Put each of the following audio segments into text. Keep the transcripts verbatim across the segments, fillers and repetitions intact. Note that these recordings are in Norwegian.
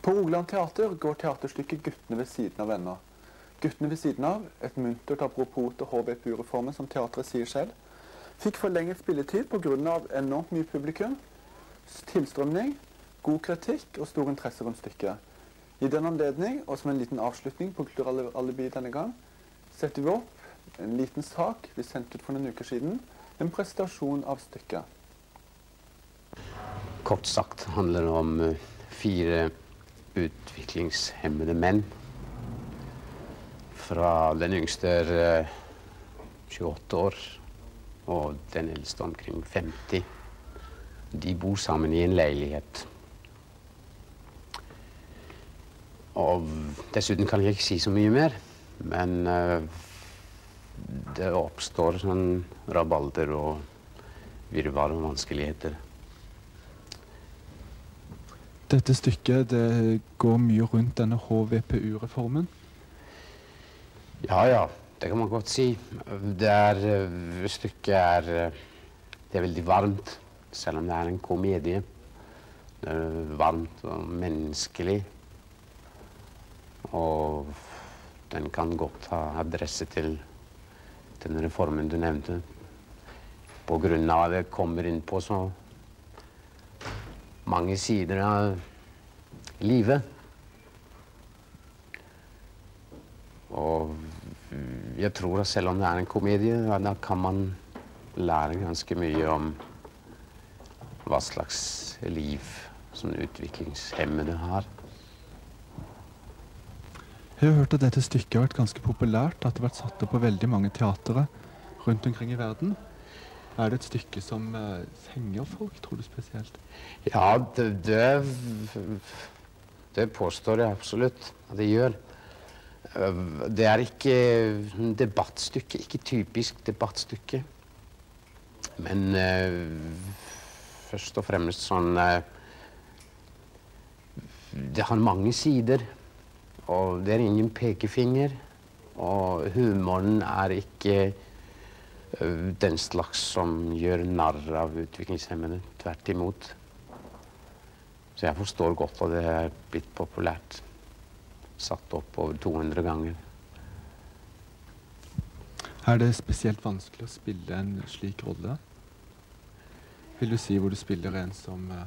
På Rogaland Teater går teaterstykket Guttene ved siden av venner. Guttene ved siden av, et muntert apropos til H V P U-reformen som teatret sier selv, fikk forlenget spilletid på grunn av enormt mye publikum, tilstrømning, god kritikk og stor interesse rundt stykket. I den anledning, og som en liten avslutning på Kulturalibi denne gang, setter vi opp en liten sak vi sendte ut for noen uker siden, en presentasjon av stykket. Kort sagt handler det om uh, fire utviklingshemmede menn. Fra den yngste er uh, tjueåtte år, og den eldste omkring femti. De bor sammen i en leilighet. Og dessuten kan jeg ikke si så mye mer, men uh, det oppstår sånn rabalder og virvar og vanskeligheter. Dette stykket, det går mye rundt denne H V P U-reformen? Ja, ja, det kan man godt si. Det er, stykket er, det er veldig varmt, selv om det er en komedie. Det er varmt og menneskelig. Og den kan godt ha adresse til den reformen du nevnte. På grunn av at det kommer inn på så mange sider av livet. Og jeg tror at selv om det er en komedie, da kan man lære ganske mye om hva slags liv som utviklingshemmede har. Jeg har hørt at dette stykket har vært ganske populært, at det har vært satt opp på veldig mange teatere rundt omkring i verden. Er det et stykke som uh, fenger folk, tror du spesielt? Ja, det, det, det påstår jeg absolutt at det gjør. Uh, det er ikke debattstykke, ikke typisk debattstykke. Men uh, først og fremst sånn uh, det har mange sider. Og det er ingen pekefinger, og humoren er ikke uh, den slags som gjør narr av utviklingshemmede, tvert imot. Så jeg forstår godt at det er blitt populært, satt opp over to hundre ganger. Er det spesielt vanskelig å spille en slik rolle? Vil du si hvor du spiller en som uh,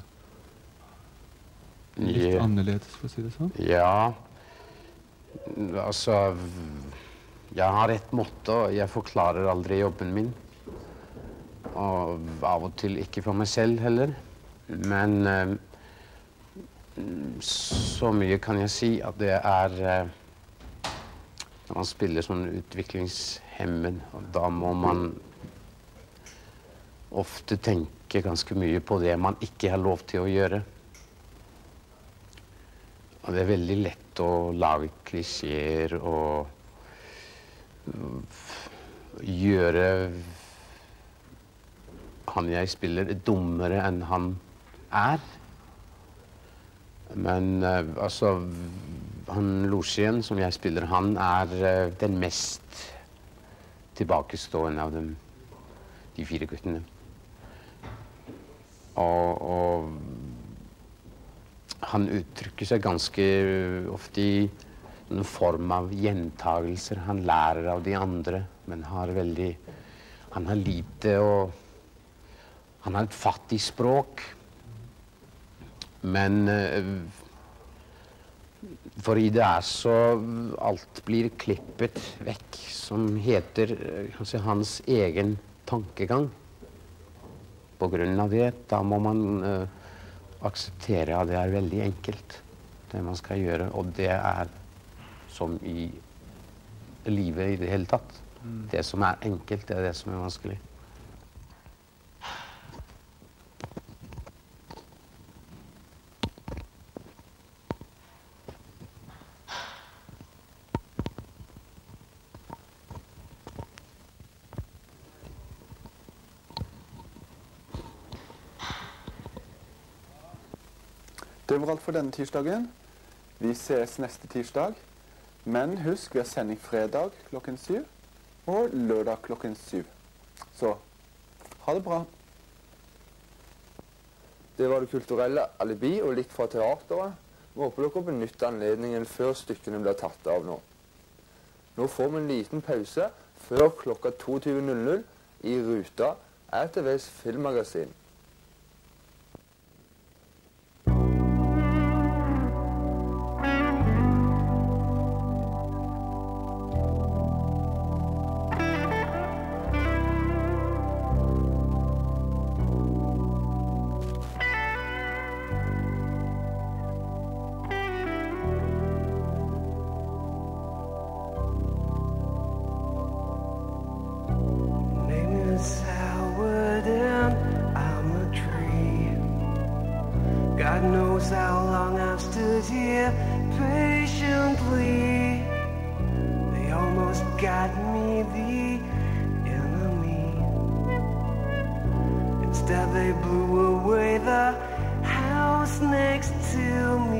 litt yeah. annerledes, for å si det sånn? Ja. Altså, jeg har et motto, jeg forklarer aldri jobben min. Og av og til ikke for meg selv heller. Men uh, så mye kan jeg si at det er uh, når man spiller sånn utviklingshemmet, og da må man ofte tenke ganske mye på det man ikke har lov til å gjøre. Og det er veldig lett å lage klisjeer og gjøre han jeg spiller dummere enn han er. Men uh, altså, han Lucien som jeg spiller, han er uh, den mest tilbakestående av dem, de fire guttene. Og, og han uttrykker seg ganske ofte i en form av gjentagelser. Han lærer av de andre, men har veldig... Han har lite og... Han har et fattig språk. Men uh, fordi det er så... Alt blir klippet vekk, som heter uh, hans egen tankegang. På grunn av det, da må man... Uh, akseptere at det er veldig enkelt, det man skal gjøre, og det er som i livet i det hele tatt. Mm. Det som er enkelt, det er det som er vanskelig. Det var alt for denne tirsdagen. Vi ses neste tirsdag. Men husk, vi har sending fredag klokken syv og lørdag klokken syv. Så, ha det bra. Det var det kulturelle alibi og litt fra teateret. Vi håper dere benytter anledningen før stykkene blir tatt av nå. Nå får vi en liten pause før klokka tjueto null null i Ruta, R T Vs filmmagasin. God knows how long I've stood here patiently. They almost got me, the enemy. Instead they blew away the house next to me.